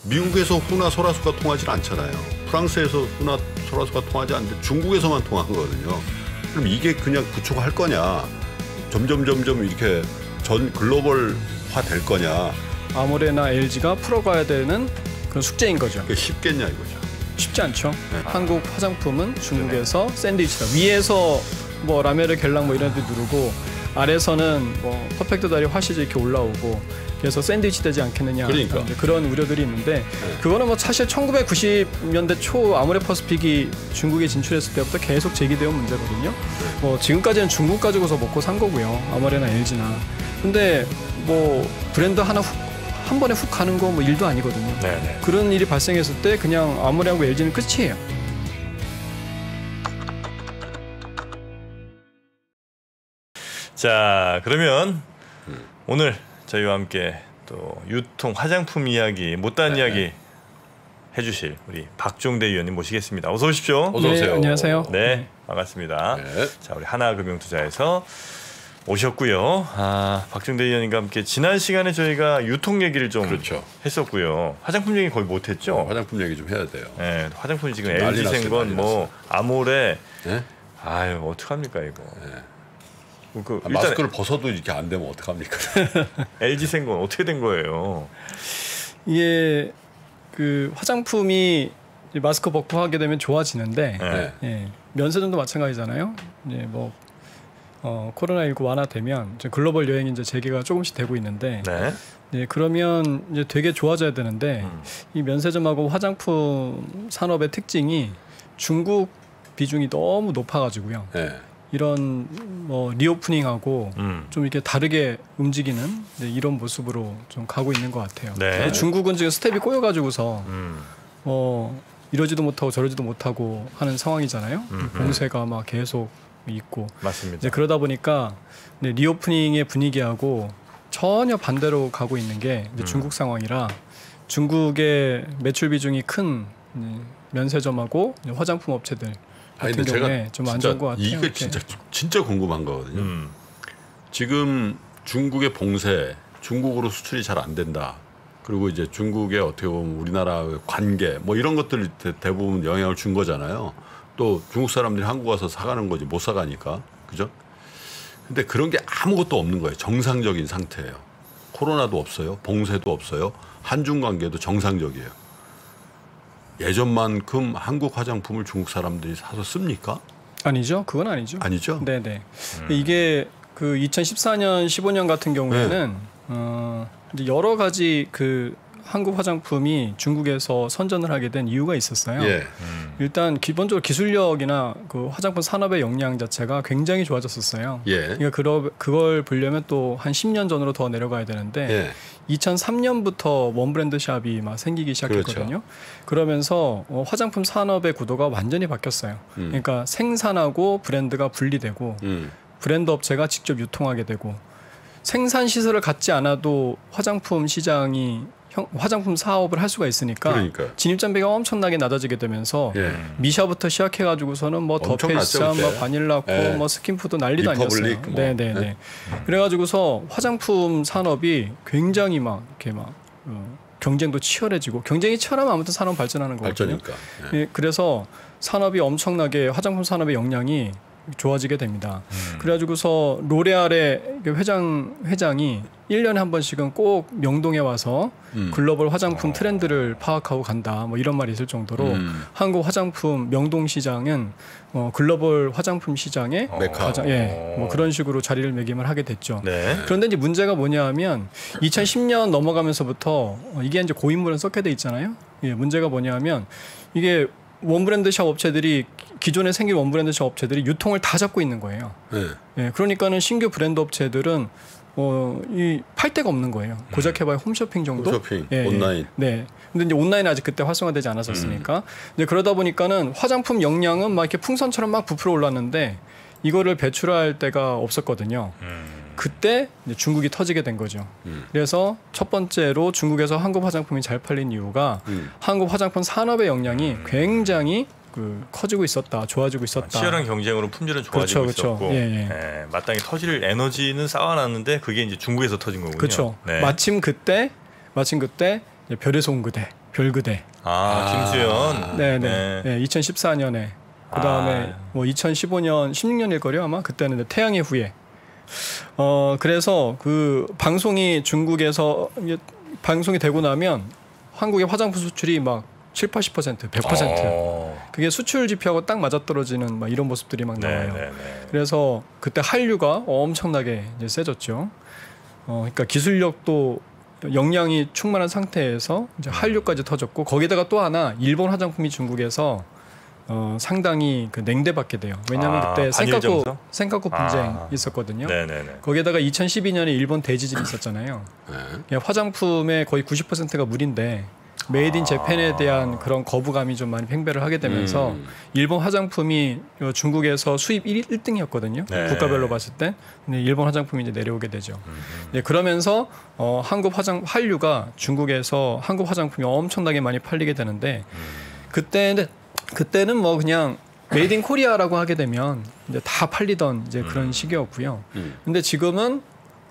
미국에서 후나 소라수가 통하지 않잖아요. 프랑스에서 후나 소라수가 통하지 않는데 중국에서만 통한 거거든요. 그럼 이게 그냥 구축할 거냐? 점점 이렇게 전 글로벌화 될 거냐? 아모레나 LG가 풀어가야 되는 그런 숙제인 거죠. 그게 쉽겠냐 이거죠. 쉽지 않죠. 네. 한국 화장품은 중국에서 샌드위치다. 위에서 뭐 라메르 겔랑 뭐 이런 데 누르고 아래서는 뭐 퍼펙트 다리 화시즈 이렇게 올라오고 그래서 샌드위치 되지 않겠느냐. 그러니까. 그런 우려들이 있는데 그거는 뭐 사실 1990년대 초 아모레 퍼시픽이 중국에 진출했을 때부터 계속 제기되어 온 문제거든요. 뭐 지금까지는 중국 가지고서 먹고 산 거고요. 아모레나 LG나. 근데 뭐 브랜드 하나 한 번에 훅 가는 거 뭐 일도 아니거든요. 네네. 그런 일이 발생했을 때 그냥 아모레하고 LG는 끝이에요. 자, 그러면 오늘 저희와 함께 또 유통 화장품 이야기, 못다한 이야기 해주실 우리 박종대 위원님 모시겠습니다. 어서 오십시오. 어서 오세요. 네, 안녕하세요. 네, 반갑습니다. 네. 자, 우리 하나금융투자에서 오셨고요. 박종대 위원님과 함께 지난 시간에 저희가 유통 얘기를 좀 그렇죠. 했었고요. 화장품 얘기 거의 못했죠. 화장품 얘기 좀 해야 돼요. 네, 화장품이 지금 난리 LG 났어요, 생건, 난리 뭐 났어요. 아모레. 네? 아유, 어떡합니까 이거. 네. 일단 마스크를 벗어도 이렇게 안 되면 어떡합니까? LG 생건 어떻게 된 거예요? 이게 그 화장품이 마스크 벗고 하게 되면 좋아지는데 네. 예, 면세점도 마찬가지잖아요. 이제 뭐 코로나19 완화되면 이제 글로벌 여행이 이제 재개가 조금씩 되고 있는데 네, 그러면 이제 되게 좋아져야 되는데 이 면세점하고 화장품 산업의 특징이 중국 비중이 너무 높아가지고요. 네. 이런 뭐 리오프닝하고 좀 이렇게 다르게 움직이는 이런 모습으로 좀 가고 있는 것 같아요. 네. 중국은 지금 스텝이 꼬여가지고서 이러지도 못하고 저러지도 못하고 하는 상황이잖아요. 봉쇄가 막 계속 있고. 맞습니다. 이제 그러다 보니까 리오프닝의 분위기하고 전혀 반대로 가고 있는 게 이제 중국 상황이라 중국의 매출 비중이 큰 면세점하고 화장품 업체들 같은 경우에 좀 안 좋은 것 같아요. 이게 진짜 궁금한 거거든요. 지금 중국의 봉쇄, 중국으로 수출이 잘 안 된다. 그리고 이제 중국의 어떻게 보면 우리나라의 관계 뭐 이런 것들이 대부분 영향을 준 거잖아요. 또 중국 사람들이 한국 와서 사가는 거지 못 사가니까. 그죠? 근데 그런 게 아무것도 없는 거예요. 정상적인 상태예요. 코로나도 없어요. 봉쇄도 없어요. 한중 관계도 정상적이에요. 예전만큼 한국 화장품을 중국 사람들이 사서 씁니까? 아니죠. 그건 아니죠. 아니죠? 네네. 이게 그 2014년, 15년 같은 경우에는 이제 여러 가지 그 한국 화장품이 중국에서 선전을 하게 된 이유가 있었어요. 예. 일단 기본적으로 기술력이나 그 화장품 산업의 역량 자체가 굉장히 좋아졌었어요. 예. 그러니까 그걸 보려면 또 한 10년 전으로 더 내려가야 되는데 예. 2003년부터 원브랜드 샵이 막 생기기 시작했거든요. 그렇죠. 그러면서 화장품 산업의 구도가 완전히 바뀌었어요. 그러니까 생산하고 브랜드가 분리되고 브랜드 업체가 직접 유통하게 되고 생산 시설을 갖지 않아도 화장품 시장이 화장품 사업을 할 수가 있으니까 그러니까요. 진입장벽이 엄청나게 낮아지게 되면서 미샤부터 시작해가지고서 뭐 더페이스함, 뭐 바닐라코, 뭐 스킨푸드 난리도 아니었어요. 뭐. 네네네. 그래가지고서 화장품 산업이 굉장히 막 이렇게 막 경쟁도 치열해지고 경쟁이 치열하면 아무튼 산업 발전하는 거거든요. 발전이니까. 예, 그래서 산업이 엄청나게 화장품 산업의 역량이 좋아지게 됩니다. 그래가지고서 로레알의 회장이 1년에 한 번씩은 꼭 명동에 와서 글로벌 화장품 트렌드를 파악하고 간다. 뭐 이런 말이 있을 정도로 한국 화장품 명동 시장은 글로벌 화장품 시장의 가장 뭐 그런 식으로 자리를 매김을 하게 됐죠. 네. 그런데 이제 문제가 뭐냐하면 2010년 넘어가면서부터 이게 이제 고인물은 썩게 돼 있잖아요. 예, 문제가 뭐냐하면 이게 원브랜드 샵 업체들이 기존에 생긴 원브랜드 샵 업체들이 유통을 다 잡고 있는 거예요. 예, 그러니까는 신규 브랜드 업체들은 팔 데가 없는 거예요. 고작 해봐야 홈쇼핑 정도. 홈쇼핑, 예, 온라인. 네. 근데 이제 온라인은 아직 그때 활성화되지 않았었으니까. 근데 그러다 보니까는 화장품 역량은 막 이렇게 풍선처럼 막 부풀어 올랐는데 이거를 배출할 데가 없었거든요. 그때 이제 중국이 터지게 된 거죠. 그래서 첫 번째로 중국에서 한국 화장품이 잘 팔린 이유가 한국 화장품 산업의 역량이 굉장히 커지고 있었다, 좋아지고 있었다. 치열한 경쟁으로 품질은 좋아지고 그렇죠, 있었고, 예. 마땅히 터질 에너지는 쌓아놨는데 그게 이제 중국에서 터진 거군요. 그렇죠. 네. 마침 그때 별에서 온 그대. 별그대. 김수현. 네네. 네, 2014년에 그 다음에 뭐 2015년 16년일 거요 아마 그때는 태양의 후예. 그래서 그 방송이 중국에서 방송이 되고 나면 한국의 화장품 수출이 막 70-80%, 100%. 그게 수출 지표하고 딱 맞아떨어지는 막 이런 모습들이 막 나와요. 그래서 그때 한류가 엄청나게 이제 세졌죠. 그러니까 기술력도 역량이 충만한 상태에서 이제 한류까지 터졌고 거기다가 또 하나 일본 화장품이 중국에서 상당히 그 냉대받게 돼요. 왜냐하면 그때 센카쿠 분쟁 있었거든요. 거기에다가 2012년에 일본 대지진이 있었잖아요. 화장품의 거의 90%가 물인데 메이드 인 재팬에 대한 그런 거부감이 좀 많이 팽배를 하게 되면서 일본 화장품이 중국에서 수입 1등이었거든요. 국가별로 봤을 때. 근데 일본 화장품이 이제 내려오게 되죠. 그러면서 한국 한류가 중국에서 한국 화장품이 엄청나게 많이 팔리게 되는데 그때는 뭐 그냥 메이드 인 코리아라고 하게 되면 이제 다 팔리던 이제 그런 시기였고요. 근데 지금은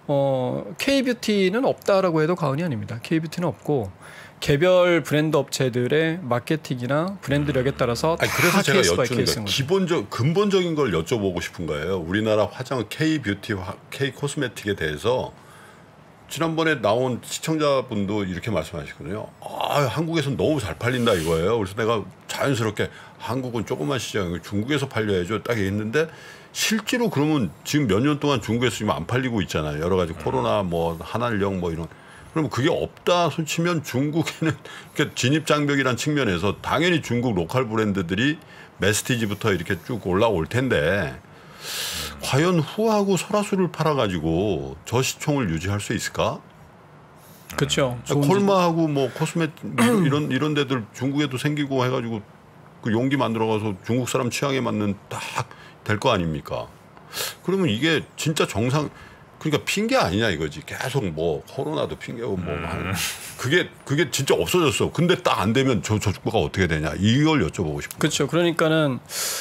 K-뷰티는 없다라고 해도 과언이 아닙니다. K-뷰티는 없고 개별 브랜드 업체들의 마케팅이나 브랜드력에 따라서 다 그래서 제가 케이스 바이 여쭈는 거예요. 근본적인 걸 여쭤보고 싶은 거예요. 우리나라 화장 K-뷰티, K-코스메틱에 대해서 지난번에 나온 시청자분도 이렇게 말씀하시거든요. 한국에서는 너무 잘 팔린다 이거예요. 그래서 내가 자연스럽게 한국은 조그만 시장이고 중국에서 팔려야죠 딱 했는데 실제로 그러면 지금 몇 년 동안 중국에서 지금 안 팔리고 있잖아요. 여러 가지 코로나 뭐 한알령 뭐 이런. 그럼 그게 없다 손치면 중국에는 그러니까 진입 장벽이란 측면에서 당연히 중국 로컬 브랜드들이 메스티지부터 이렇게 쭉 올라올 텐데 과연 후하고 설화수를 팔아가지고 저 시총을 유지할 수 있을까? 그렇죠. 콜마하고 뭐 코스메틱 이런 데들 중국에도 생기고 해가지고 그 용기 만들어가서 중국 사람 취향에 맞는 딱 될 거 아닙니까? 그러면 이게 진짜 정상. 그러니까 핑계 아니냐 이거지. 계속 뭐 코로나도 핑계고 뭐 그게 진짜 없어졌어. 근데 딱 안 되면 저 국가가 어떻게 되냐 이걸 여쭤보고 싶어요. 그렇죠. 그러니까는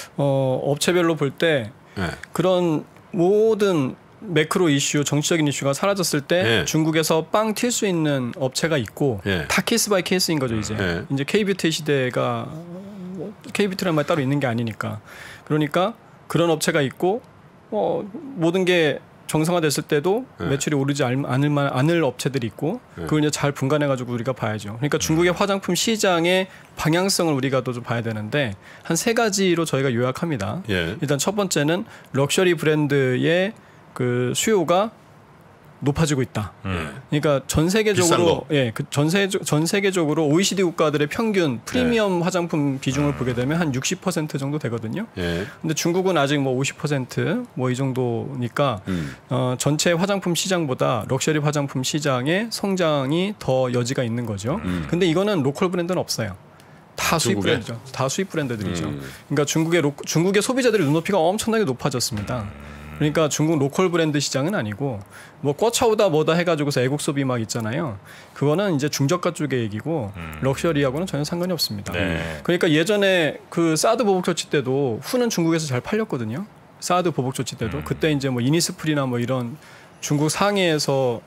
업체별로 볼 때 그런 모든 매크로 이슈, 정치적인 이슈가 사라졌을 때 중국에서 빵 튈 수 있는 업체가 있고 다 케이스 바이 케이스인 거죠 이제. 이제 K-뷰티 시대가 K-뷰티라는 말이 따로 있는 게 아니니까. 그러니까 그런 업체가 있고 모든 게 정상화됐을 때도 매출이 오르지 않을 업체들이 있고 그걸 이제 잘 분간해가지고 우리가 봐야죠. 그러니까 중국의 화장품 시장의 방향성을 우리가 또 좀 봐야 되는데 한 3가지로 저희가 요약합니다. 일단 첫 번째는 럭셔리 브랜드의 그 수요가 높아지고 있다. 그러니까 전 세계적으로 전 세계적으로 OECD 국가들의 평균 프리미엄 화장품 비중을 보게 되면 한 60% 정도 되거든요. 근데 중국은 아직 뭐 50% 뭐 이 정도니까 전체 화장품 시장보다 럭셔리 화장품 시장의 성장이 더 여지가 있는 거죠. 근데 이거는 로컬 브랜드는 없어요. 다 수입 브랜드죠. 다 수입 브랜드들이죠. 그러니까 중국의 소비자들의 눈높이가 엄청나게 높아졌습니다. 그러니까 중국 로컬 브랜드 시장은 아니고 뭐 꿔차오다 뭐다 해가지고서 애국 소비 막 있잖아요. 그거는 이제 중저가 쪽의 얘기고 럭셔리하고는 전혀 상관이 없습니다. 그러니까 예전에 그 사드 보복 조치 때도 후는 중국에서 잘 팔렸거든요. 사드 보복 조치 때도 그때 이제 뭐 이니스프리나 뭐 이런 중국 상하이에서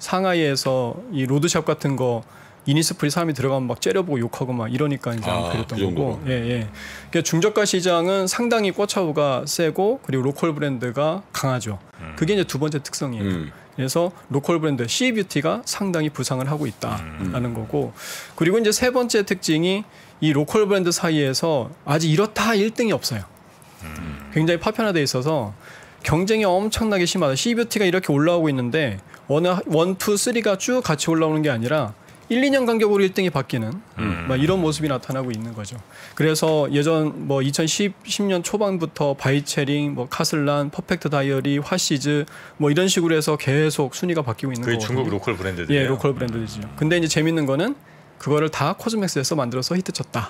이 로드샵 같은 거 이니스프리 사람이 들어가면 막 째려보고 욕하고 막 이러니까 이제 안 그랬던 거고. 그러니까 중저가 시장은 상당히 꿔차오가 세고 그리고 로컬 브랜드가 강하죠. 그게 이제 두 번째 특성이에요. 그래서 로컬 브랜드 C뷰티가 상당히 부상을 하고 있다라는 거고. 그리고 이제 세 번째 특징이 이 로컬 브랜드 사이에서 아직 이렇다 1등이 없어요. 굉장히 파편화돼 있어서 경쟁이 엄청나게 심하다. C뷰티가 이렇게 올라오고 있는데 어느 1, 2, 3가 쭉 같이 올라오는 게 아니라 1, 2년 간격으로 1등이 바뀌는 막 이런 모습이 나타나고 있는 거죠. 그래서 예전 뭐 2010년 초반부터 바이체링, 뭐 카슬란, 퍼펙트 다이어리, 화시즈 뭐 이런 식으로 해서 계속 순위가 바뀌고 있는 거거든요. 그게 중국 로컬 브랜드들이에요. 예, 로컬 브랜드들이죠. 근데 이제 재밌는 거는 그거를 다 코스맥스에서 만들어서 히트쳤다.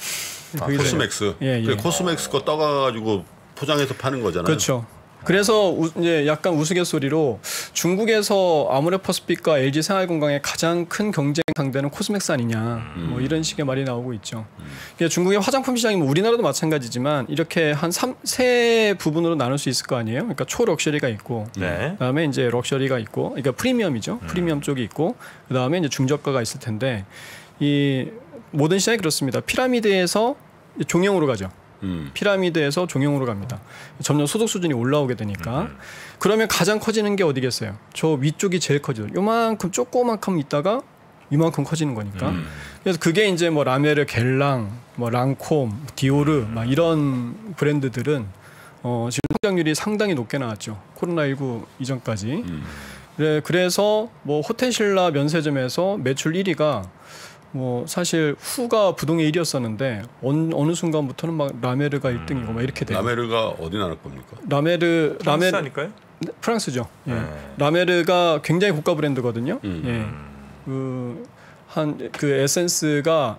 코스맥스. 코스맥스 거 떠가지고 포장해서 파는 거잖아요. 그렇죠. 그래서 이제 약간 우스갯소리로 중국에서 아모레퍼스픽과 LG 생활건강의 가장 큰 경쟁 상대는 코스맥스 아니냐 뭐 이런 식의 말이 나오고 있죠. 그러니까 중국의 화장품 시장이 뭐 우리나라도 마찬가지지만 이렇게 한 세 부분으로 나눌 수 있을 거 아니에요. 그러니까 초럭셔리가 있고 그다음에 이제 럭셔리가 있고 그러니까 프리미엄이죠. 프리미엄 쪽이 있고 그다음에 이제 중저가가 있을 텐데 이 모든 시장이 그렇습니다. 피라미드에서 종형으로 가죠. 피라미드에서 종형으로 갑니다. 점점 소득 수준이 올라오게 되니까. 그러면 가장 커지는 게 어디겠어요? 저 위쪽이 제일 커지죠. 요만큼 조그만큼 있다가 이만큼 커지는 거니까. 그래서 그게 이제 뭐 라메르, 겔랑, 뭐 랑콤, 디오르 막 이런 브랜드들은 지금 성장률이 상당히 높게 나왔죠. 코로나19 이전까지. 그래서 뭐 호텔신라 면세점에서 매출 1위가 뭐 사실 후가 부동의 1위였었는데 어느 순간부터는 막 라메르가 1등이고 막 이렇게 돼요. 라메르가 어디 나라 겁니까? 라메르 프랑스 아닐까요? 네, 프랑스죠. 예. 라메르가 굉장히 고가 브랜드거든요. 예. 그 에센스가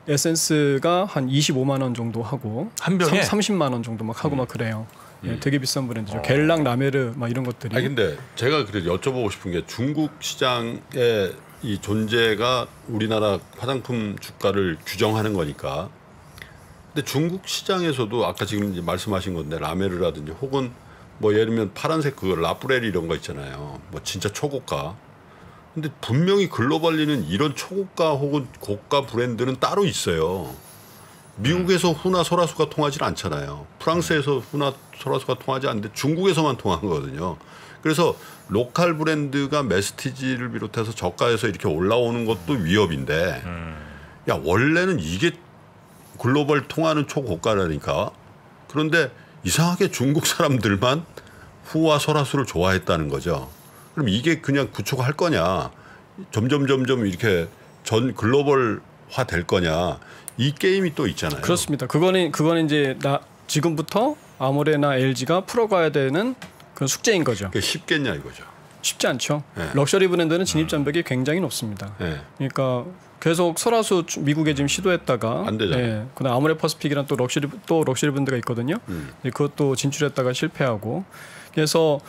한 25만 원 정도 하고 한 병에 30만 원 정도 막 하고 막 그래요. 예, 되게 비싼 브랜드죠. 겔랑, 라메르 막 이런 것들이. 아니 근데 제가 그래도 여쭤보고 싶은 게 중국 시장의 이 존재가 우리나라 화장품 주가를 규정하는 거니까. 근데 중국 시장에서도 아까 지금 이제 말씀하신 건데 라메르라든지 혹은 뭐 예를 들면 파란색 그 라프렐 이런 거 있잖아요. 뭐 진짜 초고가. 근데 분명히 글로벌리는 이런 초고가 혹은 고가 브랜드는 따로 있어요. 미국에서 후나 소라수가 통하지 않잖아요. 프랑스에서 후나 소라수가 통하지 않는데 중국에서만 통한 거거든요. 그래서 로컬 브랜드가 메스티지를 비롯해서 저가에서 이렇게 올라오는 것도 위협인데 야 원래는 이게 글로벌 통하는 초고가라니까. 그런데 이상하게 중국 사람들만 후와 소라수를 좋아했다는 거죠. 그럼 이게 그냥 구축할 거냐 점점 이렇게 전 글로벌화 될 거냐 이 게임이 또 있잖아요. 그렇습니다. 그거는 이제 지금부터 아모레나 LG가 풀어가야 되는 그런 숙제인 거죠. 그게 쉽겠냐 이거죠. 쉽지 않죠. 네. 럭셔리 브랜드는 진입 장벽이 굉장히 높습니다. 네. 그러니까 계속 소라수 미국에 지금 시도했다가 안 되잖아요. 예, 그다음 아모레 퍼시픽이란 또 럭셔리 브랜드가 있거든요. 그것도 진출했다가 실패하고 그래서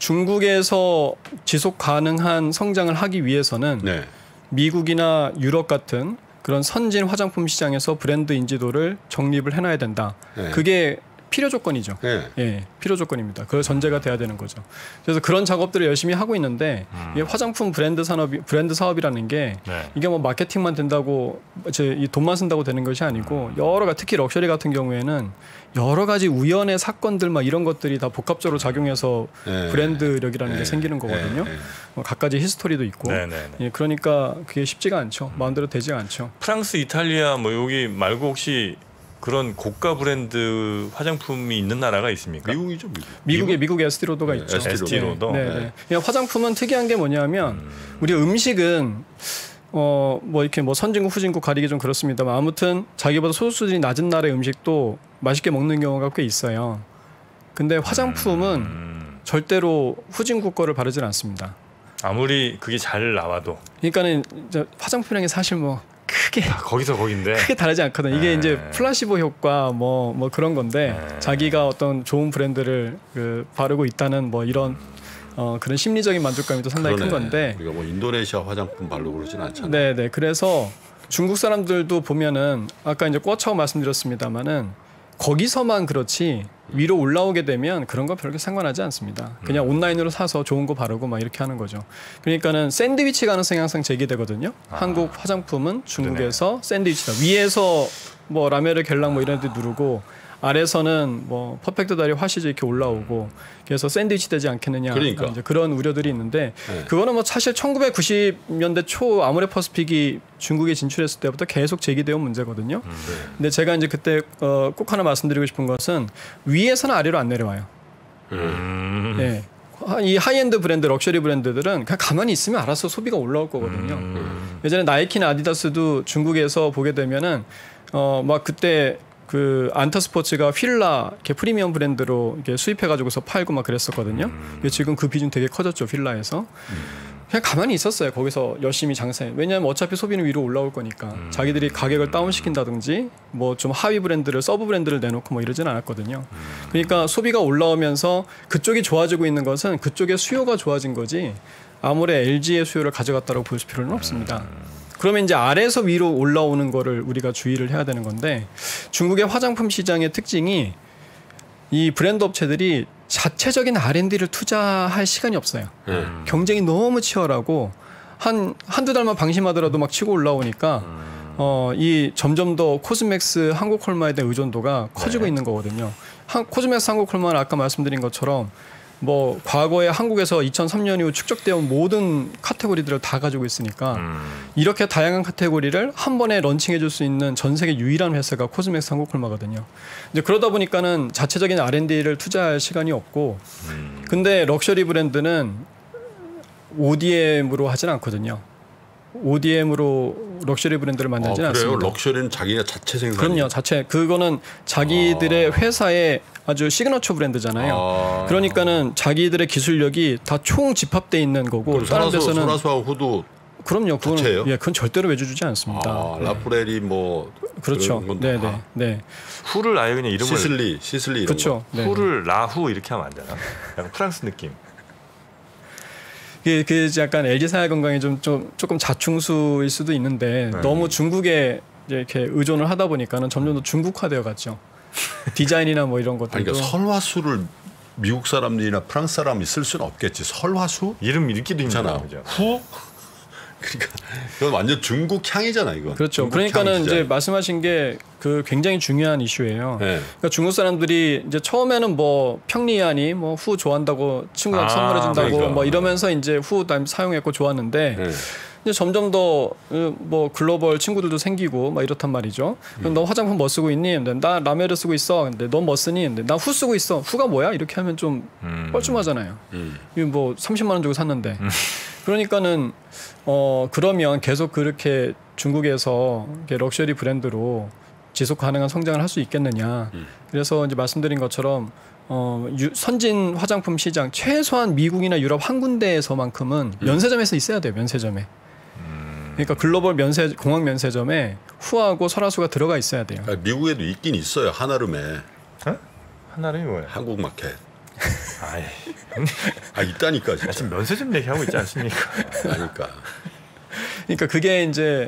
중국에서 지속 가능한 성장을 하기 위해서는 네. 미국이나 유럽 같은 그런 선진 화장품 시장에서 브랜드 인지도를 정립을 해놔야 된다. 네. 그게 필요 조건이죠. 네. 예, 필요 조건입니다. 그 전제가 돼야 되는 거죠. 그래서 그런 작업들을 열심히 하고 있는데 이게 화장품 브랜드 사업이라는 게 네. 이게 뭐 마케팅만 된다고 이 돈만 쓴다고 되는 것이 아니고 여러 가지 특히 럭셔리 같은 경우에는 여러 가지 우연의 사건들 막 이런 것들이 다 복합적으로 작용해서 네. 브랜드력이라는 게 네. 생기는 거거든요. 네. 각가지 히스토리도 있고. 네, 네, 네. 예, 그러니까 그게 쉽지가 않죠. 마음대로 되지가 않죠. 프랑스, 이탈리아 뭐 여기 말고 혹시 그런 고가 브랜드 화장품이 있는 나라가 있습니까? 미국이죠. 미국. 미국 에스티로더가 있죠. 에스티로더. 네, 네. 그냥 화장품은 특이한 게 뭐냐면 우리 음식은 뭐 이렇게 뭐 선진국 후진국 가리기 좀 그렇습니다만 아무튼 자기보다 소득 수준이 낮은 나라의 음식도 맛있게 먹는 경우가 꽤 있어요. 근데 화장품은 절대로 후진국 거를 바르진 않습니다. 아무리 그게 잘 나와도 그러니까는 화장품이라는 게 사실 뭐 크게 거기서 거긴데 크게 다르지 않거든. 이게 네. 이제 플라시보 효과 뭐 그런 건데 자기가 어떤 좋은 브랜드를 바르고 있다는 뭐 이런 그런 심리적인 만족감이 또 상당히 큰 건데. 우리가 뭐 인도네시아 화장품 바르고 그러진 않잖아요. 네. 그래서 중국 사람들도 보면은 아까 이제 꿔쳐 말씀드렸습니다만은 거기서만 그렇지 위로 올라오게 되면 그런 거 별로 상관하지 않습니다. 그냥 온라인으로 사서 좋은 거 바르고 막 이렇게 하는 거죠. 그러니까는 샌드위치 가능성이 항상 제기되거든요. 한국 화장품은 중국에서 샌드위치다. 위에서 뭐 라메르, 겔랑 뭐 이런 데 누르고 아래서는 뭐 퍼펙트 다리 화시즈 이렇게 올라오고 그래서 샌드위치 되지 않겠느냐. 그러니까. 이제 그런 우려들이 있는데 네. 그거는 뭐 사실 1990년대 초 아모레 퍼시픽이 중국에 진출했을 때부터 계속 제기되어 온 문제거든요. 근데 제가 이제 그때 꼭 하나 말씀드리고 싶은 것은 위에서는 아래로 안 내려와요. 네. 이 하이엔드 브랜드, 럭셔리 브랜드들은 그냥 가만히 있으면 알아서 소비가 올라올 거거든요. 예전에 나이키나 아디다스도 중국에서 보게 되면은 막 그때 그 안터스포츠가 필라 이렇게 프리미엄 브랜드로 이렇게 수입해가지고서 팔고 막 그랬었거든요. 근데 지금 그 비중 되게 커졌죠, 필라에서. 그냥 가만히 있었어요. 거기서 열심히 장사해. 왜냐하면 어차피 소비는 위로 올라올 거니까. 자기들이 가격을 다운시킨다든지 뭐 좀 하위 브랜드를 서브 브랜드를 내놓고 뭐 이러진 않았거든요. 그러니까 소비가 올라오면서 그쪽이 좋아지고 있는 것은 그쪽의 수요가 좋아진 거지 아무리 LG의 수요를 가져갔다고 볼 필요는 없습니다. 그러면 이제 아래에서 위로 올라오는 거를 우리가 주의를 해야 되는 건데 중국의 화장품 시장의 특징이 이 브랜드 업체들이 자체적인 R&D를 투자할 시간이 없어요. 경쟁이 너무 치열하고 한두 달만 방심하더라도 막 치고 올라오니까 이 점점 더 코스맥스 한국 콜마에 대한 의존도가 커지고 네. 있는 거거든요. 코스맥스 한국 콜마는 아까 말씀드린 것처럼 뭐 과거에 한국에서 2003년 이후 축적되어 온 모든 카테고리들을 다 가지고 있으니까 이렇게 다양한 카테고리를 한 번에 런칭해 줄 수 있는 전 세계 유일한 회사가 코스맥스 한국 콜마거든요. 이제 그러다 보니까는 자체적인 R&D를 투자할 시간이 없고 근데 럭셔리 브랜드는 ODM으로 하진 않거든요. ODM으로 럭셔리 브랜드를 만들지는 그래요? 않습니다. 럭셔리는 자기가 자체 생산. 그럼요. 자체 그거는 자기들의 회사의 아주 시그너처 브랜드잖아요. 그러니까는 자기들의 기술력이 다 총 집합돼 있는 거고 다른 데서는 소라수와 후도 그럼요. 그건 자체예요? 예, 그건 절대로 외주주지 않습니다. 네. 라프렐이 뭐 그렇죠. 그런 네, 건도 네, 네. 후를 아예 그냥 이름을 시슬리 이런 그렇죠. 네. 후를 라후 이렇게 하면 안 되나? 약간 프랑스 느낌. 그 약간 LG 사회건강이 좀 조금 자충수일 수도 있는데 너무 중국에 이제 이렇게 의존을 하다 보니까는 점점 더 중국화되어 갔죠. 디자인이나 뭐 이런 것들도. 그러니까 설화수를 미국 사람들이나 프랑스 사람이 쓸 수는 없겠지. 설화수? 이름 읽기도 있잖아. 힘들잖아. 후? 그러니까 이건 완전 중국 향이잖아 이거. 그렇죠. 중국 그러니까는 향 이제 디자인. 말씀하신 게 그 굉장히 중요한 이슈예요. 네. 그러니까 중국 사람들이 이제 처음에는 뭐 평리하니 뭐 후 좋아한다고 친구한테 선물해 준다고 그러니까. 뭐 이러면서 이제 후 사용했고 좋았는데 네. 이제 점점 더 뭐 글로벌 친구들도 생기고 막 이렇단 말이죠. 그럼 너 화장품 뭐 쓰고 있니? 근데 나 라메르 쓰고 있어. 근데 넌 뭐 쓰니? 근데 나 후 쓰고 있어. 후가 뭐야? 이렇게 하면 좀 뻘쭘하잖아요. 이거 뭐 30만 원 주고 샀는데. 그러니까는 그러면 계속 그렇게 중국에서 이렇게 럭셔리 브랜드로 지속 가능한 성장을 할 수 있겠느냐. 그래서 이제 말씀드린 것처럼 선진 화장품 시장 최소한 미국이나 유럽 한 군데에서만큼은 면세점에서 있어야 돼요. 면세점에. 그러니까 글로벌 공항 면세점에 후하고 설화수가 들어가 있어야 돼요. 미국에도 있긴 있어요. 한아름에 어? 하나는 뭐야? 한국 마켓. 아이, 있다니까 진짜. 지금 면세점 얘기하고 있지 않습니까? 그러니까. 그러니까 그게 이제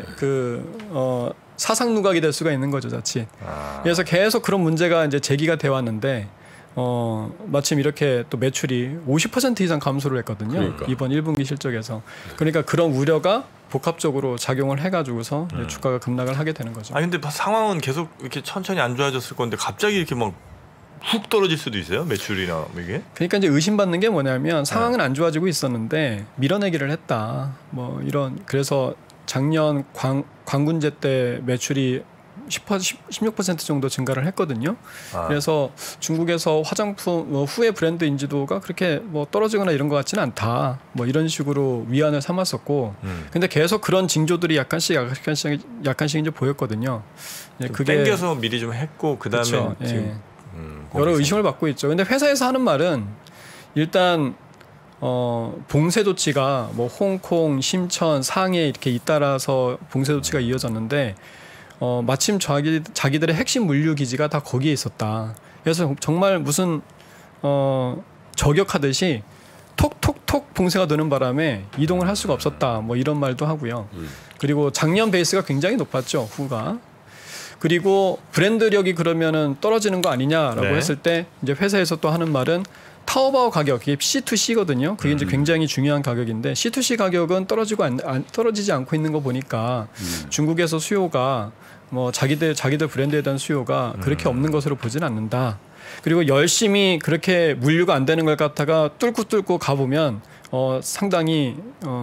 사상 누각이 될 수가 있는 거죠, 자칫. 그래서 계속 그런 문제가 이제 제기가 돼 왔는데 마침 이렇게 또 매출이 50% 이상 감소를 했거든요. 그러니까. 이번 1분기 실적에서. 그러니까 그런 우려가 복합적으로 작용을 해가지고서 이제 주가가 급락을 하게 되는 거죠. 근데 상황은 계속 이렇게 천천히 안 좋아졌을 건데 갑자기 이렇게 막 훅 떨어질 수도 있어요? 매출이나 뭐 이게? 그러니까 이제 의심받는 게 뭐냐면 상황은 안 좋아지고 있었는데 밀어내기를 했다. 뭐 이런 그래서 작년 광군제 때 매출이 16% 정도 증가를 했거든요. 그래서 중국에서 화장품 후의 브랜드 인지도가 그렇게 뭐 떨어지거나 이런 것 같지는 않다. 뭐 이런 식으로 위안을 삼았었고, 근데 계속 그런 징조들이 약간씩 이제 보였거든요. 그게 땡겨서 미리 좀 했고 그 다음에 그렇죠. 지금 여러 의심을 받고 있죠. 근데 회사에서 하는 말은 일단 봉쇄 조치가 뭐 홍콩, 심천, 상해 이렇게 잇따라서 봉쇄 조치가 이어졌는데 마침 자기들의 핵심 물류 기지가 다 거기에 있었다. 그래서 정말 무슨 저격하듯이 톡톡톡 봉쇄가 되는 바람에 이동을 할 수가 없었다. 뭐 이런 말도 하고요. 그리고 작년 베이스가 굉장히 높았죠. 후가. 그리고 브랜드력이 그러면은 떨어지는 거 아니냐라고 했을 때 이제 회사에서 또 하는 말은 타오바오 가격, 이게 C2C거든요. 그게 이제 굉장히 중요한 가격인데 C2C 가격은 떨어지지 않고 있는 거 보니까 중국에서 수요가 뭐 자기들 브랜드에 대한 수요가 그렇게 없는 것으로 보진 않는다. 그리고 열심히 그렇게 물류가 안 되는 걸 갖다가 뚫고 가보면 상당히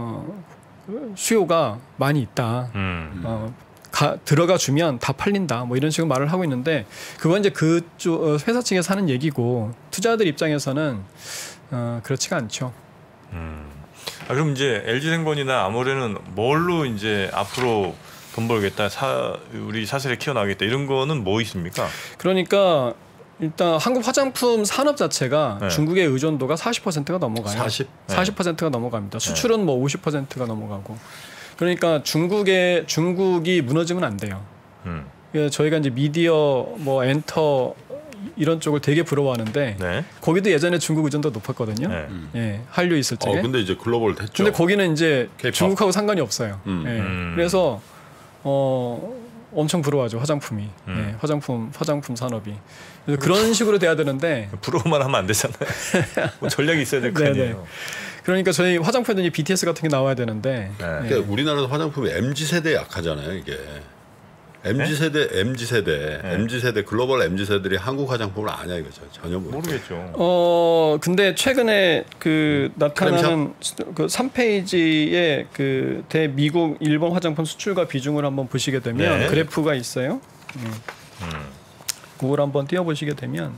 수요가 많이 있다. 들어가 주면 다 팔린다. 뭐 이런 식으로 말을 하고 있는데 그건 이제 그쪽 회사 측에서 하는 얘기고 투자자들 입장에서는 그렇지가 않죠. 그럼 이제 LG생번이나 아모레는 뭘로 이제 앞으로 돈 벌겠다, 우리 사슬에 키워나가겠다 이런 거는 뭐 있습니까? 그러니까 일단 한국 화장품 산업 자체가 중국의 의존도가 40%가 넘어가요. 40%가 넘어갑니다. 수출은 뭐 50%가 넘어가고. 그러니까 중국이 무너지면 안 돼요. 저희가 이제 미디어, 뭐 엔터 이런 쪽을 되게 부러워하는데 거기도 예전에 중국 의존도 높았거든요. 예, 한류 있을 적에. 근데 이제 글로벌 됐죠. 근데 거기는 이제 K-pop. 중국하고 상관이 없어요. 그래서 엄청 부러워하죠 화장품이. 화장품 산업이. 그래서 그런 식으로 돼야 되는데 부러워만 하면 안 되잖아요. 뭐 전략이 있어야 될 거 아니에요. 그러니까 저희 화장품에도 이제 BTS 같은 게 나와야 되는데. 그러니까 우리나라도 화장품이 MZ 세대에 약하잖아요 이게. MZ 세대 글로벌 MZ 세대들이 한국 화장품을 아냐 이거죠. 전혀 모르겠죠. 근데 최근에 그 나타나는 그 3페이지에 그 대미국 일본 화장품 수출과 비중을 한번 보시게 되면 네. 그래프가 있어요. 그걸 한번 띄워 보시게 되면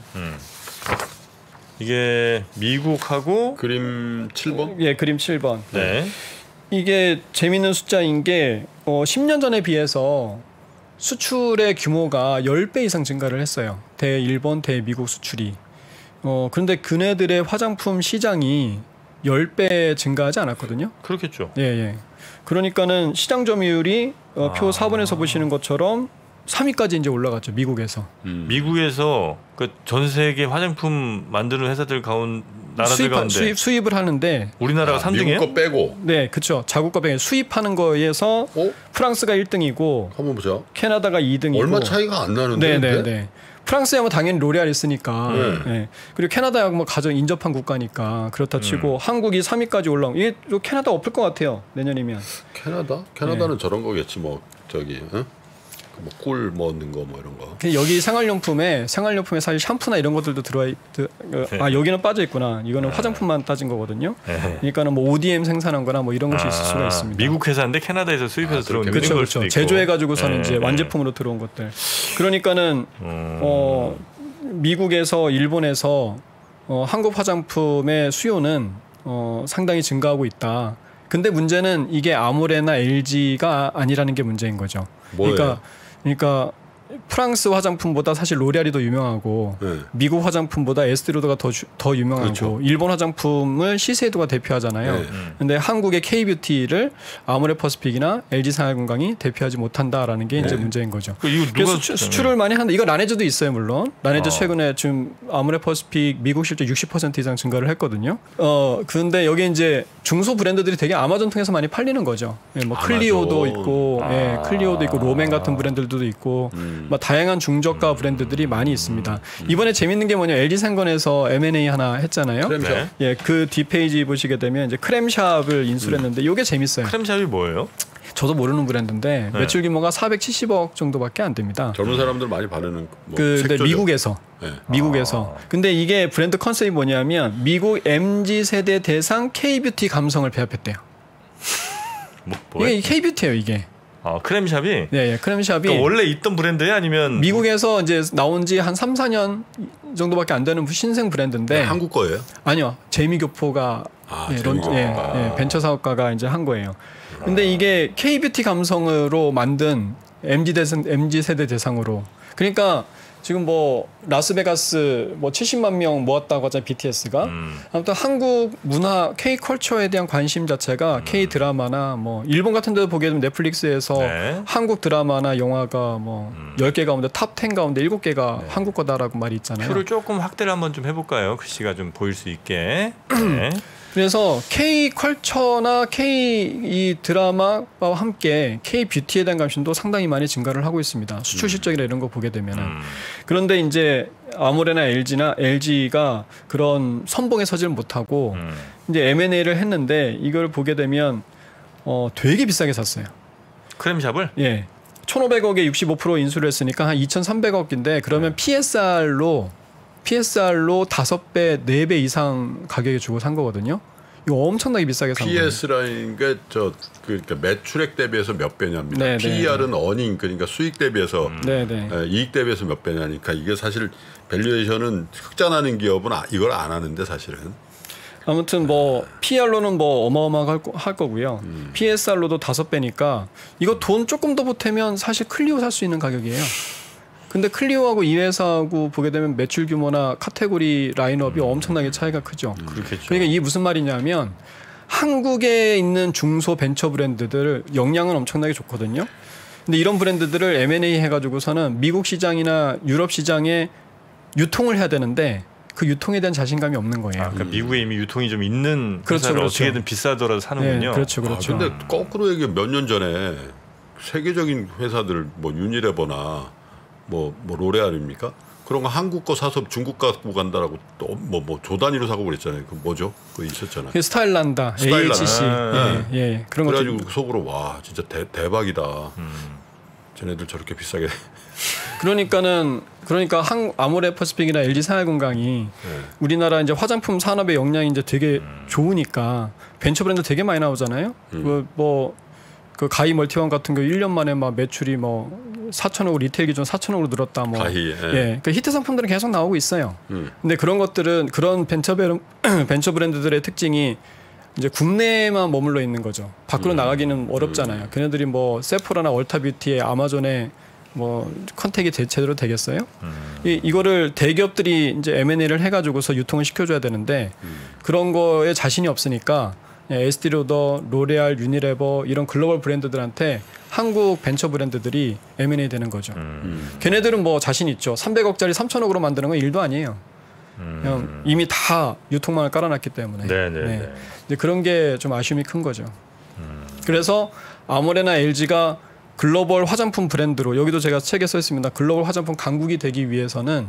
이게 미국하고 그림 7번? 예, 그림 7번. 네. 이게 재미있는 숫자인 게 10년 전에 비해서 수출의 규모가 10배 이상 증가를 했어요. 대일본, 대미국 수출이. 그런데 그네들의 화장품 시장이 10배 증가하지 않았거든요. 그렇겠죠. 예, 예. 그러니까는 시장 점유율이 표 4번에서 보시는 것처럼 3위까지 이제 올라갔죠. 미국에서. 미국에서 그 전 세계 화장품 만드는 회사들 나라들 가운데 수입을 하는데 우리나라가 3등이에요? 미국 거 빼고. 네, 그렇죠. 자국 거 빼고 수입하는 거에서 프랑스가 1등이고 한번 보자. 캐나다가 2등이고 얼마 차이가 안 나는데. 네. 프랑스야 뭐 당연히 로레알 있으니까. 네. 그리고 캐나다야 뭐 가장 인접한 국가니까 그렇다 치고 한국이 3위까지 올라온. 이게 또 캐나다 엎을 것 같아요. 내년이면. 캐나다는 저런 거겠지 뭐 저기. 응? 뭐 꿀 넣는 거 뭐 이런 거. 여기 생활용품에 사실 샴푸나 이런 것들도 들어와 여기는 빠져 있구나. 이거는 화장품만 따진 거거든요. 그러니까는 뭐 ODM 생산한 거나 뭐 이런 것이 있을 수가 있습니다. 미국 회사인데 캐나다에서 수입해서 들어온 걸 수도 있고. 제조해 가지고서는 이제 완제품으로 들어온 것들. 그러니까는 미국에서 일본에서 한국 화장품의 수요는 상당히 증가하고 있다. 근데 문제는 이게 아모레나 LG가 아니라는 게 문제인 거죠. 뭐예요? 그러니까 프랑스 화장품보다 사실 로레알이 더 유명하고 미국 화장품보다 에스티로더가 더 유명하고 그렇죠. 일본 화장품을 시세이도가 대표하잖아요. 근데 한국의 K뷰티를 아모레 퍼시픽이나 LG 생활건강이 대표하지 못한다라는 게 이제 문제인 거죠. 그래서 수출을 많이 한다. 이거 라네즈도 있어요, 물론. 라네즈 최근에 지금 아모레 퍼시픽 미국 실적 60% 이상 증가를 했거든요. 근데 여기 이제 중소 브랜드들이 되게 아마존 통해서 많이 팔리는 거죠. 예, 뭐 클리오도 있고, 클리오도 있고, 로맨 같은 브랜드들도 있고. 뭐 다양한 중저가 브랜드들이 많이 있습니다. 이번에 재밌는 게 뭐냐, LG 생건에서 M&A 하나 했잖아요. 크렘샵. 예, 그 뒷페이지 보시게 되면 이제 크렘샵을 인수를 했는데 이게 재밌어요. 크렘샵이 뭐예요? 저도 모르는 브랜드인데 매출 규모가 470억 정도밖에 안 됩니다. 젊은 사람들 많이 바르는 뭐 근데 미국에서. 네. 미국에서. 근데 이게 브랜드 컨셉이 뭐냐면 미국 MZ 세대 대상 K뷰티 감성을 배합했대요. 이게 K뷰티예요, 이게. 크렘샵이? 네, 크렘샵이 그러니까 원래 있던 브랜드예요, 아니면 미국에서 이제 나온 지 한 3, 4년 정도밖에 안 되는 신생 브랜드인데 한국 거예요? 아니요. 제이미교포가 벤처 사업가가 이제 한 거예요. 근데 이게 K뷰티 감성으로 만든 MZ 세대 대상으로. 그러니까 지금 뭐 라스베가스 뭐 70만 명 모았다고 하잖아요, BTS가. 아무튼 한국 문화 K 컬처에 대한 관심 자체가 K 드라마나 뭐 일본 같은 데도 보게 되면 넷플릭스에서 한국 드라마나 영화가 뭐 10개 가운데 탑 10 가운데 7개가 한국 거다라고 말이 있잖아요. 표를 조금 확대를 한번 좀 해볼까요? 글씨가 좀 보일 수 있게. 네. 그래서 K 컬처나 K 이 드라마와 함께 K 뷰티에 대한 관심도 상당히 많이 증가를 하고 있습니다. 수출 실적이나 이런 거 보게 되면은. 그런데 이제 아모레나 LG가 그런 선봉에 서지를 못하고 이제 M&A를 했는데 이걸 보게 되면 되게 비싸게 샀어요. 크렘샵을? 예. 1,500억에 65% 인수를 했으니까 한 2,300억인데 그러면 PSR로 5배, 4배 이상 가격에 주고 산 거거든요. 이거 엄청나게 비싸게 산 거예요. PS라는 게 그러니까 매출액 대비해서 몇 배냐입니다. 네, PER은 어닝 그러니까 수익 대비해서 이익 대비해서 몇 배냐니까 이게 사실 밸류에이션은 흑자나는 기업은 이걸 안 하는데 사실은. 아무튼 뭐 PR로는 뭐 어마어마하게 할 거고요. PSR로도 5배니까 이거 돈 조금 더 보태면 사실 클리오 살 수 있는 가격이에요. 근데 클리오하고 이 회사하고 보게 되면 매출 규모나 카테고리 라인업이 엄청나게 차이가 크죠. 그렇겠죠. 그러니까 이게 무슨 말이냐면 한국에 있는 중소 벤처 브랜드들 역량은 엄청나게 좋거든요. 근데 이런 브랜드들을 M&A 해가지고서는 미국 시장이나 유럽 시장에 유통을 해야 되는데 그 유통에 대한 자신감이 없는 거예요. 그러니까 미국에 이미 유통이 좀 있는 그렇죠, 회사를 그렇죠. 어떻게든 비싸더라도 사는군요. 네, 그렇죠. 근데 거꾸로 얘기해 몇 년 전에 세계적인 회사들 뭐 유니레버나 뭐 로레알입니까? 그런 거 한국 거 사서 중국 갖고 간다라고 또 뭐 조 단위로 사고 그랬잖아요. 그 뭐죠? 그 있었잖아요. 스타일란다, AHC, 그런 거. 그래가지고 속으로 와 진짜 대박이다. 쟤네들 저렇게 비싸게. 그러니까 아모레퍼시픽이나 LG생활건강이 우리나라 이제 화장품 산업의 역량이 이제 되게 좋으니까 벤처 브랜드 되게 많이 나오잖아요. 그 가히 멀티원 같은 경우 1년 만에 막 매출이 뭐 4천억 리테일 기준 4천억으로 늘었다. 뭐 가히. 예, 그 히트 상품들은 계속 나오고 있어요. 근데 그런 것들은 그런 벤처 브랜드들의 특징이 이제 국내에만 머물러 있는 거죠. 밖으로 나가기는 어렵잖아요. 걔네들이 뭐 세포라나 얼타뷰티에 아마존에 뭐 컨택이 제대로 되겠어요? 이거를 대기업들이 이제 M&A를 해가지고서 유통을 시켜줘야 되는데 그런 거에 자신이 없으니까 에스티로더, 로레알, 유니레버 이런 글로벌 브랜드들한테 한국 벤처 브랜드들이 M&A 되는 거죠. 걔네들은 뭐 자신 있죠. 300억짜리 3천억으로 만드는 건 일도 아니에요. 그냥 이미 다 유통망을 깔아놨기 때문에. 네. 근데 그런 게 좀 아쉬움이 큰 거죠. 그래서 아모레나 LG가 글로벌 화장품 브랜드로 여기도 제가 책에 써 있습니다. 글로벌 화장품 강국이 되기 위해서는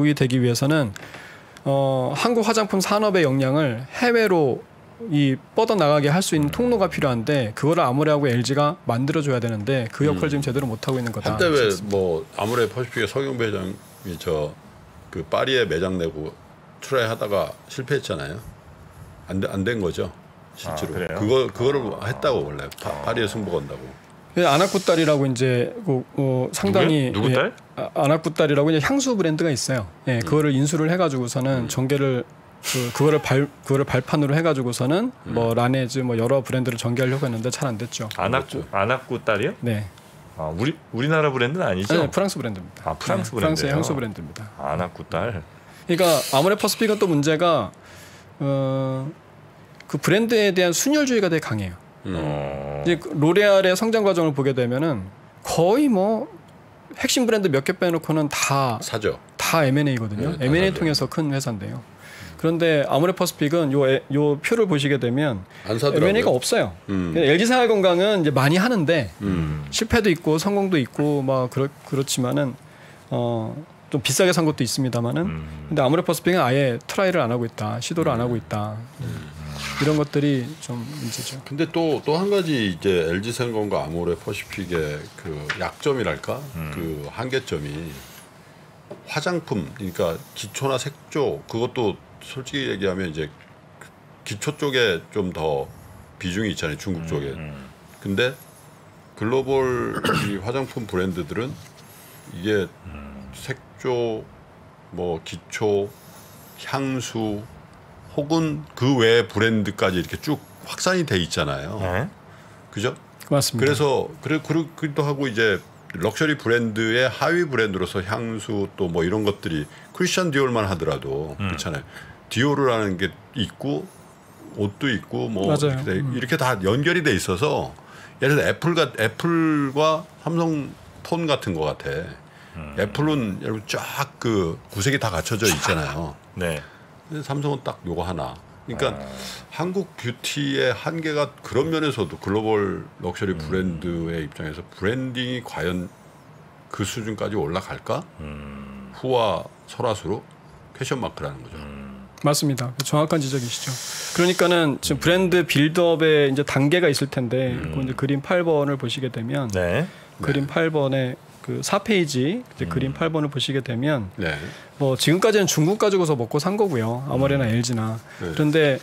한국 화장품 산업의 역량을 해외로 뻗어나가게 할 수 있는 통로가 필요한데 그거를 아모레하고 LG가 만들어줘야 되는데 그 역할을 지금 제대로 못하고 있는 거다. 한때 왜 뭐 아모레 퍼시픽의 서경 회장이 그 파리에 매장 내고 트라이하다가 실패했잖아요. 안 된 거죠 실제로. 그거를 했다고 원래 파리에 승부 건다고. 아나쿠딸이라고 이제 상당히 누구 딸? 아나쿠딸이라고 이제 향수 브랜드가 있어요. 예, 그거를 인수를 해가지고서는 전개를 그거를 발판으로 해가지고서는 뭐 라네즈 뭐 여러 브랜드를 전개하려고 했는데 잘 안 됐죠. 아나쿠 딸이요? 네. 아, 우리나라 브랜드는 아니죠? 네, 프랑스 브랜드입니다. 아, 프랑스 브랜드. 프랑스의 향수 브랜드입니다. 아나쿠 딸. 그러니까 아모레퍼시픽은 또 문제가 그 브랜드에 대한 순혈주의가 되게 강해요. 이제 로레알의 성장 과정을 보게 되면은 거의 뭐 핵심 브랜드 몇 개 빼놓고는 다 사죠. 다 M&A거든요. 네, M&A 통해서 큰 회사인데요. 그런데 아모레퍼시픽은 요 표를 보시게 되면 안 사더라고요. M&A가 없어요. LG생활건강은 이제 많이 하는데 실패도 있고 성공도 있고 막 그렇지만은 좀 비싸게 산 것도 있습니다만은 근데 아모레퍼시픽은 아예 트라이를 안 하고 있다, 시도를 안 하고 있다. 이런 것들이 좀 문제죠. 근데 또 한 가지 이제 LG생활건강 아모레퍼시픽의 그 약점이랄까 그 한계점이 화장품 그러니까 기초나 색조 그것도 솔직히 얘기하면 이제 기초 쪽에 좀 더 비중이 있잖아요 중국 쪽에. 근데 글로벌 이 화장품 브랜드들은 이게 색조 뭐 기초 향수 혹은 그 외 브랜드까지 이렇게 쭉 확산이 돼 있잖아요. 네. 그죠? 맞습니다. 그래서 그러기도 하고 이제 럭셔리 브랜드의 하위 브랜드로서 향수 또 뭐 이런 것들이 크리스찬 디올만 하더라도 그렇잖아요. 디올이라는 게 있고 옷도 있고 뭐 이렇게 다 연결이 돼 있어서 예를 들어 애플과 삼성 폰 같은 거 같아. 애플은 여러분 쫙 그 구색이 다 갖춰져 있잖아요. 네. 근데 삼성은 딱 요거 하나. 그러니까 한국 뷰티의 한계가 그런 면에서도 글로벌 럭셔리 브랜드의 입장에서 브랜딩이 과연 그 수준까지 올라갈까? 후와 설화수로 퀘션 마크라는 거죠. 맞습니다. 정확한 지적이시죠. 그러니까는 지금 브랜드 빌드업에 이제 단계가 있을 텐데 그 이제 그림 8번을 보시게 되면 그림 8번에 그 4페이지 이제 그림 8번을 보시게 되면 뭐 지금까지는 중국 가지고서 먹고 산 거고요. 아모레나 LG나. 그런데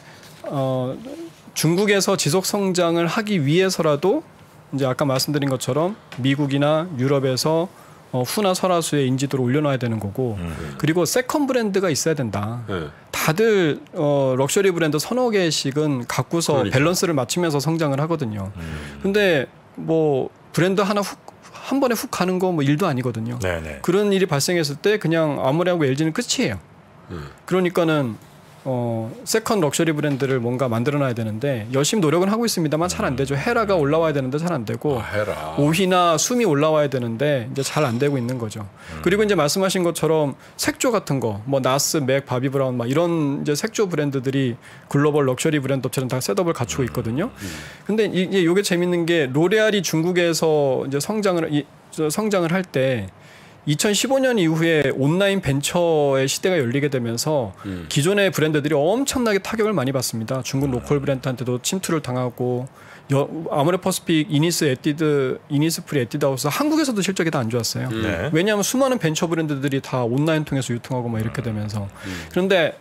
중국에서 지속 성장을 하기 위해서라도 이제 아까 말씀드린 것처럼 미국이나 유럽에서 후나 설화수의 인지도를 올려놔야 되는 거고 그리고 세컨 브랜드가 있어야 된다. 다들 럭셔리 브랜드 서너 개씩은 갖고서 밸런스를 맞추면서 성장을 하거든요. 근데 뭐 브랜드 하나 한 번에 훅 가는 거 뭐 일도 아니거든요. 그런 일이 발생했을 때 그냥 아모레하고 LG는 끝이에요. 그러니까는 세컨 럭셔리 브랜드를 뭔가 만들어놔야 되는데 열심히 노력은 하고 있습니다만 잘 안 되죠. 헤라가 올라와야 되는데 잘 안 되고 오히나 숨이 올라와야 되는데 이제 잘 안 되고 있는 거죠. 그리고 이제 말씀하신 것처럼 색조 같은 거, 뭐 나스, 맥, 바비 브라운 막 이런 이제 색조 브랜드들이 글로벌 럭셔리 브랜드 업체는 다 셋업을 갖추고 있거든요. 근데 이게 재밌는 게 로레알이 중국에서 이제 성장을 할 때 2015년 이후에 온라인 벤처의 시대가 열리게 되면서 기존의 브랜드들이 엄청나게 타격을 많이 받습니다. 중국 로컬 브랜드한테도 침투를 당하고 아모레퍼시픽, 이니스프리, 에뛰드하우스 한국에서도 실적이 다 안 좋았어요. 네. 왜냐하면 수많은 벤처 브랜드들이 다 온라인 통해서 유통하고 막 이렇게 되면서 그런데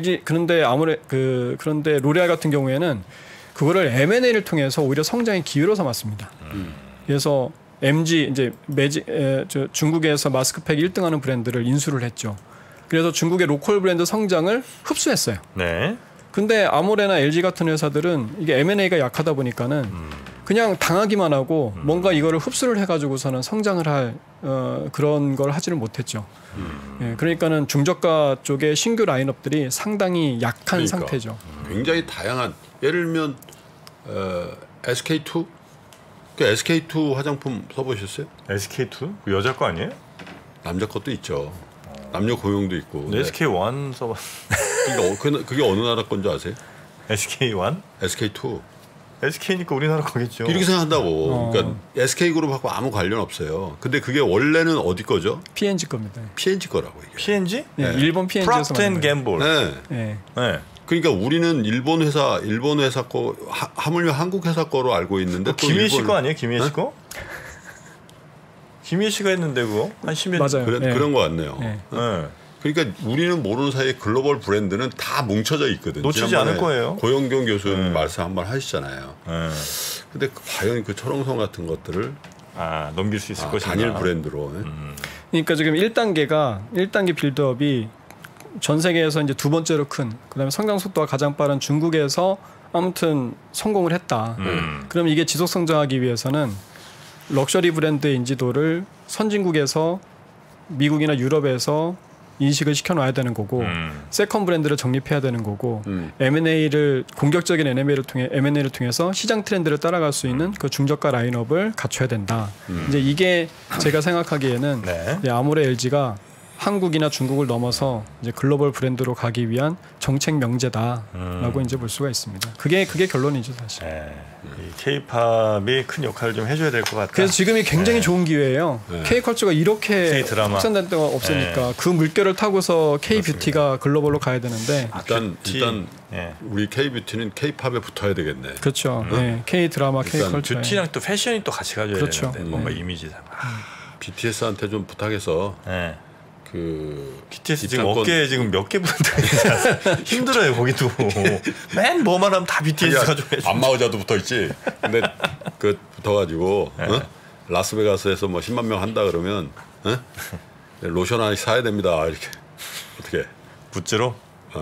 그런데 로레알 같은 경우에는 그거를 M&A를 통해서 오히려 성장의 기회로 삼았습니다. 그래서 MG 이제 중국에서 마스크팩 1등하는 브랜드를 인수를 했죠. 그래서 중국의 로컬 브랜드 성장을 흡수했어요. 네. 근데 아모레나 LG 같은 회사들은 이게 M&A가 약하다 보니까는 그냥 당하기만 하고 뭔가 이거를 흡수를 해가지고서는 성장을 할 그런 걸 하지를 못했죠. 예, 그러니까는 중저가 쪽의 신규 라인업들이 상당히 약한 상태죠. 굉장히 다양한 예를 들면 SK2 그 SK2 화장품 써보셨어요? SK2? 그 여자 거 아니에요? 남자 것도 있죠. 남녀 고용도 있고. 네. SK1 써봤. 그게 어느 나라 건지 아세요? SK1? SK2. SK니까 우리나라 거겠죠. 이렇게 생각한다고. 그러니까 SK그룹하고 아무 관련 없어요. 근데 그게 원래는 어디 거죠? P&G 겁니다. P&G 거라고 이게. P&G? 네, 일본 P&G에서 프록트 앤 갬볼. 네. 네. 네. 그러니까 우리는 일본 회사 거 하물며 한국 회사 거로 알고 있는데 또 김희 씨 일본- 거 아니에요? 김희 씨 거? 김희 씨가 했는데 그거 한 10년 맞아요. 네. 그런 거 같네요. 네. 네. 그러니까 우리는 모르는 사이에 글로벌 브랜드는 다 뭉쳐져 있거든요. 놓치지 지난번에 않을 거예요. 고영경 교수님 말씀 한번 하시잖아요. 네. 근데 과연 그 철옹성 같은 것들을 넘길 수 있을 것인가. 단일 브랜드로 그러니까 지금 1단계 빌드업이 전 세계에서 이제 두 번째로 큰 그다음에 성장 속도가 가장 빠른 중국에서 아무튼 성공을 했다. 그럼 이게 지속 성장하기 위해서는 럭셔리 브랜드의 인지도를 선진국에서 미국이나 유럽에서 인식을 시켜놔야 되는 거고 세컨 브랜드를 정립해야 되는 거고 M&A를 공격적인 M&A를 통해서 시장 트렌드를 따라갈 수 있는 그 중저가 라인업을 갖춰야 된다. 이제 이게 제가 생각하기에는 네. 이제 아모레 LG가 한국이나 중국을 넘어서 이제 글로벌 브랜드로 가기 위한 정책 명제다라고 이제 볼 수가 있습니다. 그게 결론이죠 사실. 네. 이 K-팝이 큰 역할을 좀 해줘야 될 것 같다. 그래서 지금이 굉장히 좋은 기회예요. K-컬처가 이렇게 K-드라마. 확산된 데가 없으니까 그 물결을 타고서 K-뷰티가 글로벌로 가야 되는데 일단 예. 우리 K-뷰티는 K-팝에 붙어야 되겠네. 그렇죠. 네. K-드라마, 일단 K-컬처. 뷰티랑 또 패션이 또 같이 가져야 그렇죠. 되는데 뭔가 이미지상. BTS한테 좀 부탁해서 네. 그 BTS 지금 입장권- 어깨에 지금 몇 개 붙어 힘들어요 거기도. 맨 뭐만 하면 다 BTS 가지고 해줘. 안마의자도 붙어 있지. 근데 그 붙어가지고 라스베가스에서 뭐 10만 명 한다 그러면 로션 하나 사야 됩니다. 이렇게 어떻게? 굿즈로.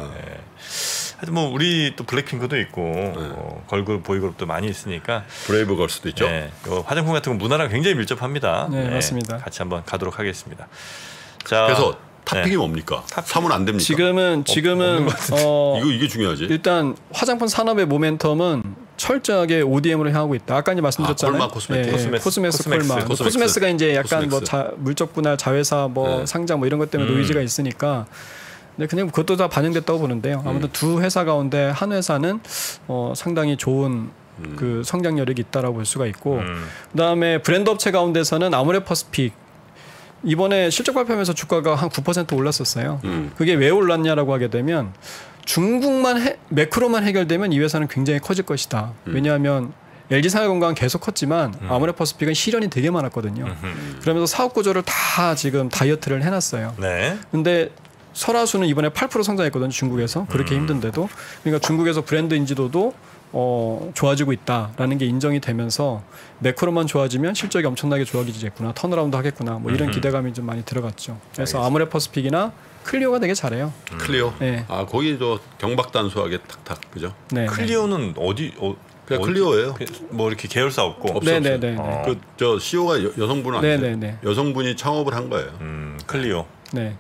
하여튼 뭐 우리 또 블랙핑크도 있고 걸그룹 보이그룹도 많이 있으니까 브레이브 걸 수도 있죠. 네, 요 화장품 같은 건 문화랑 굉장히 밀접합니다. 네, 맞습니다. 같이 한번 가도록 하겠습니다. 자, 그래서 탑픽이 네. 뭡니까? 사면 안 됩니까? 지금은 이게 중요하지. 일단 화장품 산업의 모멘텀은 철저하게 ODM으로 향하고 있다. 아까 이제 말씀드렸잖아요. 콜마 코스메틱. 코스메스, 콜마. 코스맥스. 코스메스가 이제 약간 뭐 코스맥스. 물적 분할, 자회사 뭐 상장 뭐 이런 것 때문에 노이즈가 있으니까. 근데 그냥 그것도 다 반영됐다고 보는데요. 아무튼 두 회사 가운데 한 회사는 상당히 좋은 그 성장 여력이 있다라고 볼 수가 있고, 그다음에 브랜드 업체 가운데서는 아모레퍼시픽 이번에 실적 발표하면서 주가가 한 9% 올랐었어요. 그게 왜 올랐냐라고 하게 되면 중국만 매크로만 해결되면 이 회사는 굉장히 커질 것이다. 왜냐하면 LG생활건강은 계속 컸지만 아모레퍼시픽은 실현이 되게 많았거든요. 그러면서 사업 구조를 다 지금 다이어트를 해놨어요. 네. 근데 설화수는 이번에 8% 성장했거든요. 중국에서 그렇게 힘든데도. 그러니까 중국에서 브랜드 인지도도 좋아지고 있다라는 게 인정이 되면서 매크로만 좋아지면 실적이 엄청나게 좋아지겠구나, 턴어라운드 하겠구나, 뭐 이런 기대감이 좀 많이 들어갔죠. 그래서 아모레퍼시픽이나 클리오가 되게 잘해요. 클리오. 네. 아 거기 저 경박단수하게 탁탁 그죠? 네. 클리오는 어디? 그냥 클리오예요. 뭐 이렇게 계열사 없고. 없어. 네네네. 그 저 CEO가 여성분은 아니에요. 네네네. 여성분이 창업을 한 거예요. 클리오. 네.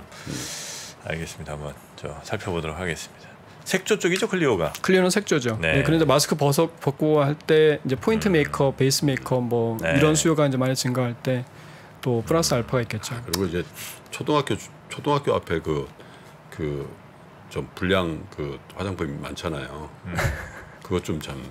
알겠습니다. 한번 살펴보도록 하겠습니다. 색조 쪽이죠, 클리오가. 클리오는 색조죠. 네. 네. 그런데 마스크 벗고 할 때 이제 포인트 메이크업, 베이스 메이크업 뭐 네. 이런 수요가 이제 많이 증가할 때 또 플러스 알파가 있겠죠. 그리고 이제 초등학교 앞에 그 좀 불량 그 화장품이 많잖아요. 그것 좀 참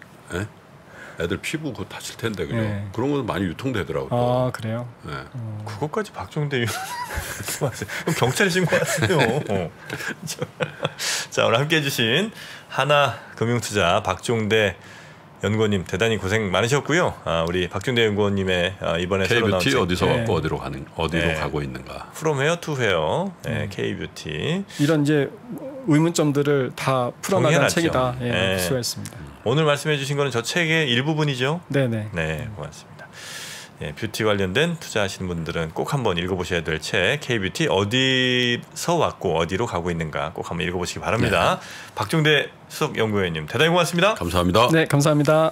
애들 피부 그거 다칠 텐데 그죠? 네. 그런 거 많이 유통되더라고요. 아 그래요? 네. 그것까지 박종대 의원 말씀하세요. 그럼 경찰에 신고하세요. 자, 오늘 함께해 주신 하나금융투자 박종대 연구원님 대단히 고생 많으셨고요. 우리 박종대 연구원님의 이번에 새로 나온 K-뷰티 책, 어디서 네. 어디로 네. 가고 있는가. From Hair to Hair, K-뷰티. 이런 이제 의문점들을 다 풀어나간 정리해놨죠. 책이다. 예, 네. 수고했습니다. 오늘 말씀해주신 거는 저 책의 일부분이죠. 네네. 네, 고맙습니다. 예, 뷰티 관련된 투자하시는 분들은 꼭 한번 읽어보셔야 될 책 K-뷰티 어디서 왔고 어디로 가고 있는가 꼭 한번 읽어보시기 바랍니다. 박종대 수석연구위원님 대단히 고맙습니다. 감사합니다. 네, 감사합니다.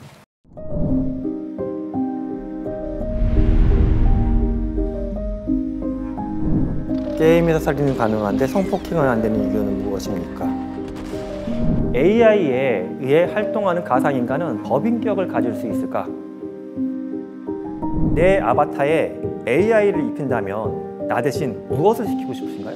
게임에서 살인은 가능한데 성폭행은 안 되는 이유는 무엇입니까? AI에 의해 활동하는 가상인간은 법인격을 가질 수 있을까? 내 아바타에 AI를 입힌다면 나 대신 무엇을 시키고 싶으신가요?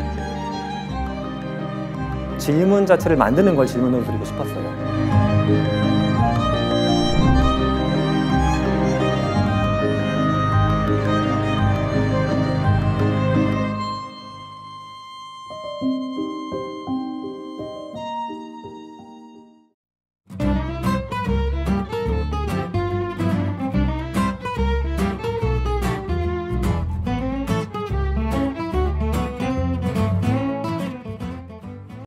질문 자체를 만드는 걸 질문으로 드리고 싶었어요.